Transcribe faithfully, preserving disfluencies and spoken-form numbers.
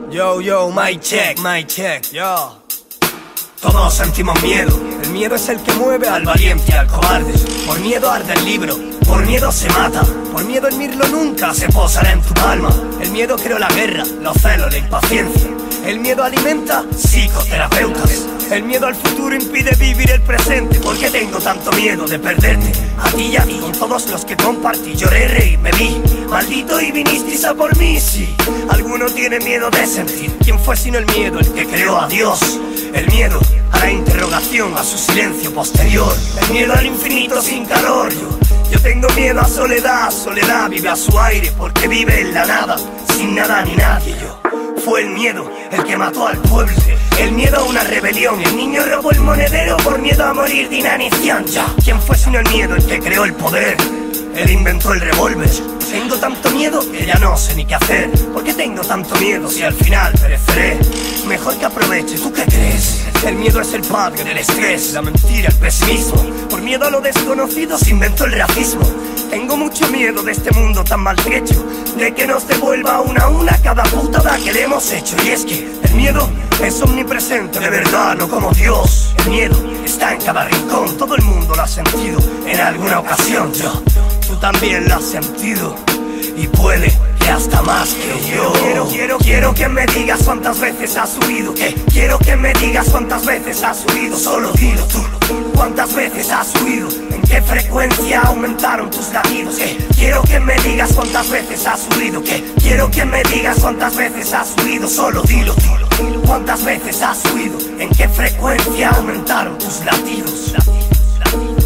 Yo, yo, my check, my check, yo. Todos sentimos miedo. El miedo es el que mueve al valiente y al cobarde. Por miedo arde el libro, por miedo se mata. Por miedo el mirlo nunca se posará en tu palma. El miedo creó la guerra, los celos, la impaciencia. El miedo alimenta psicoterapeutas. El miedo al futuro impide vivir el presente. ¿Por qué tengo tanto miedo de perderte? A ti y a mí, con todos los que compartí. Lloré, reí, me vi, maldito, y vinisteis a por mí, sí. Alguno tiene miedo de sentir. ¿Quién fue sino el miedo el que creó a Dios? El miedo a la interrogación, a su silencio posterior. El miedo al infinito sin calor. Yo, yo tengo miedo a soledad. Soledad vive a su aire porque vive en la nada, sin nada ni nadie. Yo, fue el miedo el que mató al pueblo. El miedo a una rebelión. El niño robó el monedero por miedo a morir de inanición. Ya, ¿quién fue sino el miedo el que creó el poder? Él inventó el revólver. Tengo tanto miedo que ya no sé ni qué hacer. ¿Por qué tengo tanto miedo si al final pereceré? Mejor que aproveche, ¿tú qué crees? El miedo es el padre del estrés, la mentira, el pesimismo. Por miedo a lo desconocido se inventó el racismo. Tengo mucho miedo de este mundo tan maltrecho, de que nos devuelva una a una cada putada que le hemos hecho. Y es que el miedo es omnipresente, de verdad, no como Dios. El miedo está en cada rincón, todo el mundo lo ha sentido en alguna ocasión. Yo, tú también lo has sentido, y puede que hasta más que yo. Quiero, quiero, quiero que me digas cuántas veces has subido. Que quiero que me digas cuántas veces has subido. Solo dilo tú, cuántas veces has subido. En qué frecuencia aumentaron tus latidos. Que quiero que me digas cuántas veces has subido. Que quiero que me digas cuántas veces has subido. Solo dilo tú, cuántas veces has subido. En qué frecuencia aumentaron tus latidos. latidos, latidos.